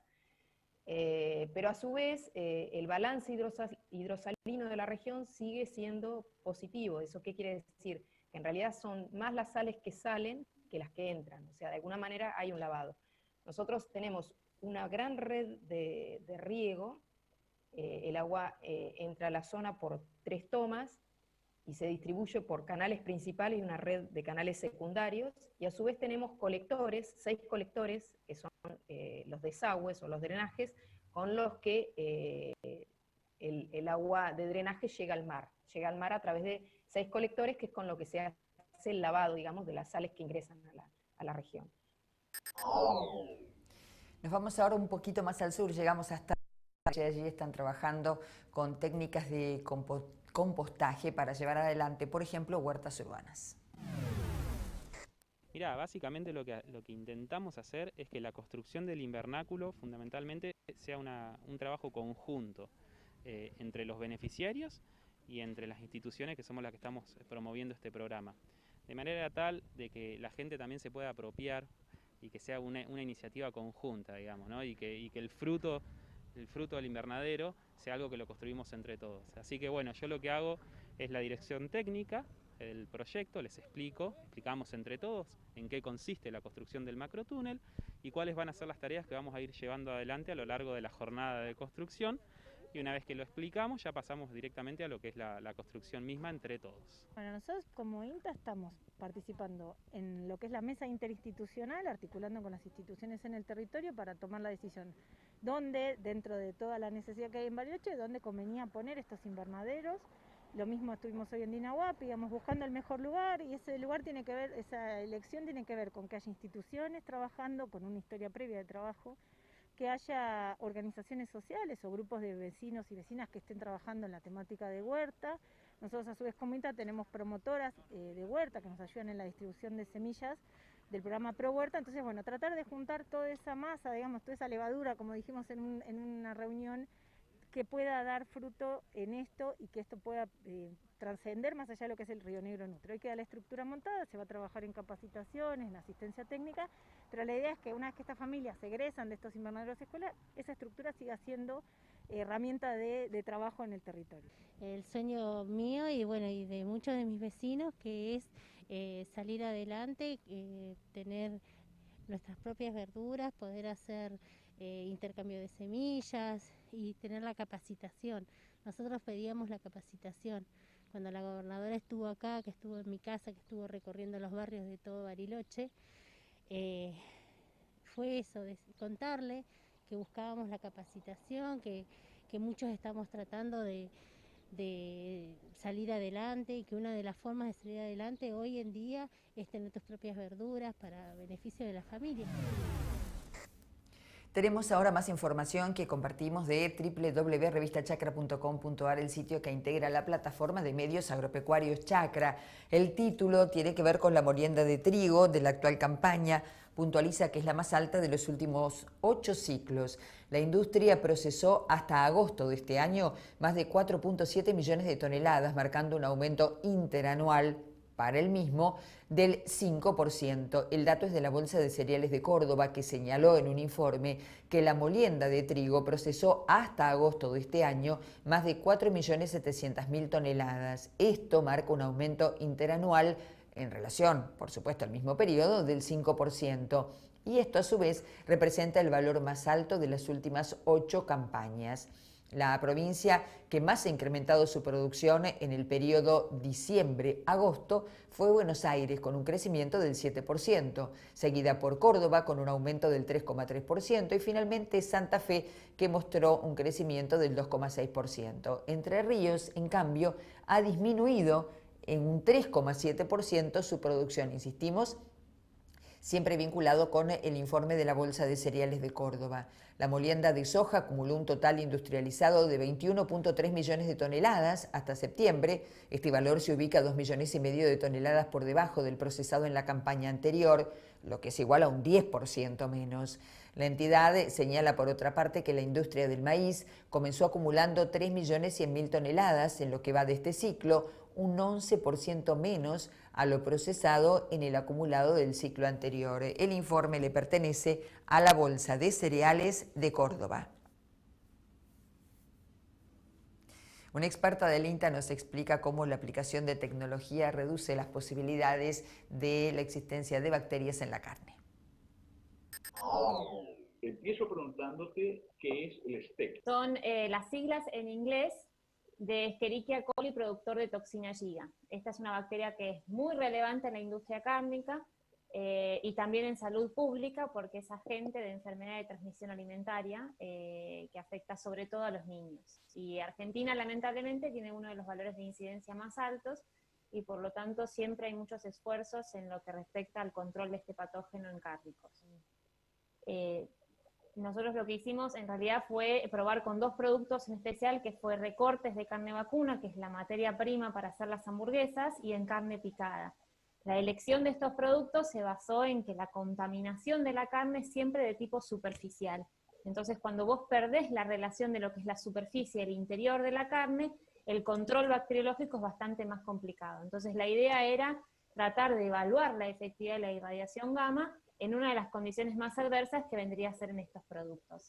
Eh, pero a su vez, eh, el balance hidrosalino de la región sigue siendo positivo. ¿Eso qué quiere decir? Que en realidad son más las sales que salen que las que entran, o sea, de alguna manera hay un lavado. Nosotros tenemos una gran red de, de riego, eh, el agua eh, entra a la zona por tres tomas, y se distribuye por canales principales y una red de canales secundarios, y a su vez tenemos colectores, seis colectores, que son eh, los desagües o los drenajes, con los que eh, el, el agua de drenaje llega al mar. Llega al mar a través de seis colectores, que es con lo que se hace el lavado, digamos, de las sales que ingresan a la, a la región. Nos vamos ahora un poquito más al sur, llegamos hasta... Allí están trabajando con técnicas de compostaje para llevar adelante, por ejemplo, huertas urbanas. Mirá, básicamente lo que, lo que intentamos hacer es que la construcción del invernáculo fundamentalmente sea una, un trabajo conjunto eh, entre los beneficiarios y entre las instituciones que somos las que estamos promoviendo este programa. De manera tal de que la gente también se pueda apropiar y que sea una, una iniciativa conjunta, digamos, ¿no? Y que, y que el fruto, el fruto del invernadero sea algo que lo construimos entre todos. Así que bueno, yo lo que hago es la dirección técnica el proyecto, les explico, explicamos entre todos en qué consiste la construcción del macrotúnel y cuáles van a ser las tareas que vamos a ir llevando adelante a lo largo de la jornada de construcción, y una vez que lo explicamos ya pasamos directamente a lo que es la, la construcción misma entre todos. Bueno, nosotros como INTA estamos participando en lo que es la mesa interinstitucional, articulando con las instituciones en el territorio para tomar la decisión dónde, dentro de toda la necesidad que hay en Bariloche, dónde convenía poner estos invernaderos. Lo mismo estuvimos hoy en Dinahuapi, íbamos buscando el mejor lugar, y ese lugar tiene que ver, esa elección tiene que ver con que haya instituciones trabajando, con una historia previa de trabajo, que haya organizaciones sociales o grupos de vecinos y vecinas que estén trabajando en la temática de huerta. Nosotros a su vez como INTA tenemos promotoras eh, de huerta que nos ayudan en la distribución de semillas del programa Pro Huerta. Entonces, bueno, tratar de juntar toda esa masa, digamos, toda esa levadura, como dijimos en, un, en una reunión, que pueda dar fruto en esto y que esto pueda eh, trascender más allá de lo que es el Río Negro Nutro. Hoy queda la estructura montada, se va a trabajar en capacitaciones, en asistencia técnica, pero la idea es que una vez que estas familias se egresan de estos invernaderos escolares, esa estructura siga siendo eh, herramienta de, de trabajo en el territorio. El sueño mío y bueno y de muchos de mis vecinos, que es eh, salir adelante, eh, tener nuestras propias verduras, poder hacer eh, intercambio de semillas y tener la capacitación. Nosotros pedíamos la capacitación. Cuando la gobernadora estuvo acá, que estuvo en mi casa, que estuvo recorriendo los barrios de todo Bariloche, eh, fue eso, de contarle que buscábamos la capacitación, que, que muchos estamos tratando de, de salir adelante y que una de las formas de salir adelante hoy en día es tener tus propias verduras para beneficio de la familia. Tenemos ahora más información que compartimos de doble u doble u doble u punto revista chacra punto com punto a r, el sitio que integra la plataforma de medios agropecuarios Chacra. El título tiene que ver con la molienda de trigo de la actual campaña. Puntualiza que es la más alta de los últimos ocho ciclos. La industria procesó hasta agosto de este año más de cuatro punto siete millones de toneladas, marcando un aumento interanual para el mismo del cinco por ciento. El dato es de la Bolsa de Cereales de Córdoba, que señaló en un informe que la molienda de trigo procesó hasta agosto de este año más de cuatro millones setecientas mil toneladas. Esto marca un aumento interanual en relación, por supuesto, al mismo periodo del cinco por ciento. Y esto a su vez representa el valor más alto de las últimas ocho campañas. La provincia que más ha incrementado su producción en el periodo diciembre-agosto fue Buenos Aires, con un crecimiento del siete por ciento, seguida por Córdoba con un aumento del tres coma tres por ciento y finalmente Santa Fe, que mostró un crecimiento del dos coma seis por ciento. Entre Ríos, en cambio, ha disminuido en un tres coma siete por ciento su producción, insistimos, siempre vinculado con el informe de la Bolsa de Cereales de Córdoba. La molienda de soja acumuló un total industrializado de veintiuno punto tres millones de toneladas hasta septiembre. Este valor se ubica a dos millones y medio de toneladas por debajo del procesado en la campaña anterior, lo que es igual a un diez por ciento menos. La entidad señala, por otra parte, que la industria del maíz comenzó acumulando tres millones cien mil toneladas en lo que va de este ciclo, un once por ciento menos a lo procesado en el acumulado del ciclo anterior. El informe le pertenece a la Bolsa de Cereales de Córdoba. Una experta del INTA nos explica cómo la aplicación de tecnología reduce las posibilidades de la existencia de bacterias en la carne. Empiezo preguntándote qué es el S T E C. Son eh, las siglas en inglés de Escherichia coli, productor de toxina giga. Esta es una bacteria que es muy relevante en la industria cárnica eh, y también en salud pública, porque es agente de enfermedad de transmisión alimentaria eh, que afecta sobre todo a los niños. Y Argentina, lamentablemente, tiene uno de los valores de incidencia más altos y por lo tanto siempre hay muchos esfuerzos en lo que respecta al control de este patógeno en cárnicos. Eh, Nosotros lo que hicimos en realidad fue probar con dos productos en especial, que fue recortes de carne vacuna, que es la materia prima para hacer las hamburguesas, y en carne picada. La elección de estos productos se basó en que la contaminación de la carne es siempre de tipo superficial. Entonces, cuando vos perdés la relación de lo que es la superficie y el interior de la carne, el control bacteriológico es bastante más complicado. Entonces, la idea era tratar de evaluar la efectividad de la irradiación gamma en una de las condiciones más adversas que vendría a ser en estos productos.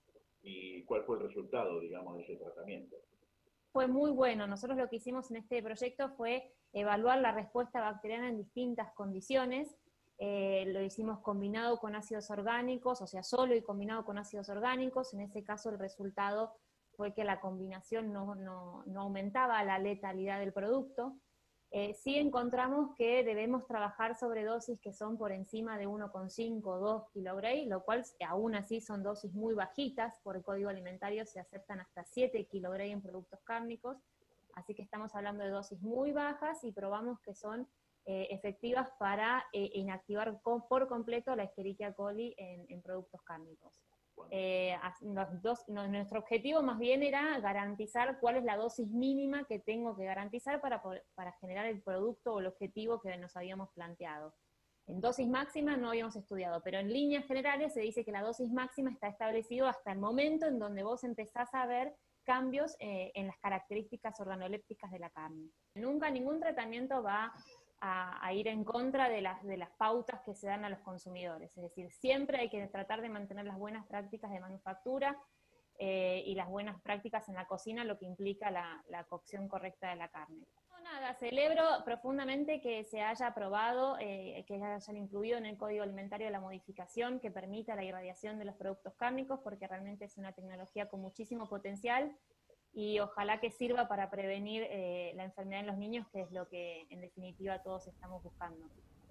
¿Y cuál fue el resultado, digamos, de ese tratamiento? Fue muy bueno. Nosotros lo que hicimos en este proyecto fue evaluar la respuesta bacteriana en distintas condiciones. Eh, lo hicimos combinado con ácidos orgánicos, o sea, solo y combinado con ácidos orgánicos. En ese caso el resultado fue que la combinación no, no, no aumentaba la letalidad del producto. Eh, sí encontramos que debemos trabajar sobre dosis que son por encima de uno coma cinco o dos kilogray, lo cual aún así son dosis muy bajitas. Por el Código Alimentario se aceptan hasta siete kilogray en productos cárnicos, así que estamos hablando de dosis muy bajas y probamos que son eh, efectivas para eh, inactivar con, por completo la Escherichia coli en, en productos cárnicos. Eh, los dos, no, nuestro objetivo más bien era garantizar cuál es la dosis mínima que tengo que garantizar para, para generar el producto o el objetivo que nos habíamos planteado. En dosis máxima no habíamos estudiado, pero en líneas generales se dice que la dosis máxima está establecido hasta el momento en donde vos empezás a ver cambios eh, en las características organolépticas de la carne. Nunca ningún tratamiento va A, a ir en contra de las, de las pautas que se dan a los consumidores. Es decir, siempre hay que tratar de mantener las buenas prácticas de manufactura eh, y las buenas prácticas en la cocina, lo que implica la, la cocción correcta de la carne. No, nada, celebro profundamente que se haya aprobado, eh, que hayan incluido en el Código Alimentario la modificación que permita la irradiación de los productos cárnicos, porque realmente es una tecnología con muchísimo potencial, y ojalá que sirva para prevenir eh, la enfermedad en los niños, que es lo que en definitiva todos estamos buscando.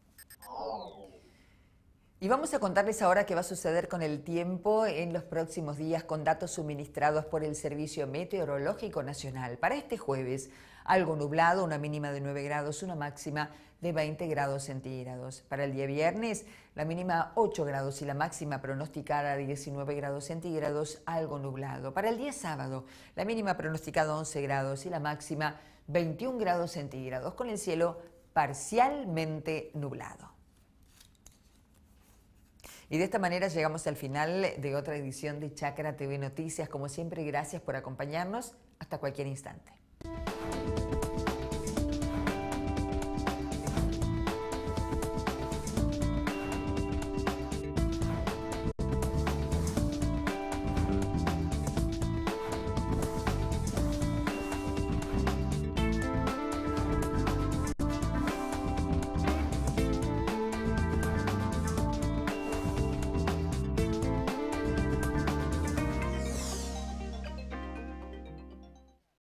Y vamos a contarles ahora qué va a suceder con el tiempo en los próximos días con datos suministrados por el Servicio Meteorológico Nacional. Para este jueves, algo nublado, una mínima de nueve grados, una máxima de veinte grados centígrados. Para el día viernes, la mínima ocho grados y la máxima pronosticada de diecinueve grados centígrados, algo nublado. Para el día sábado, la mínima pronosticada once grados y la máxima veintiún grados centígrados, con el cielo parcialmente nublado. Y de esta manera llegamos al final de otra edición de Chácara T V Noticias. Como siempre, gracias por acompañarnos. Hasta cualquier instante.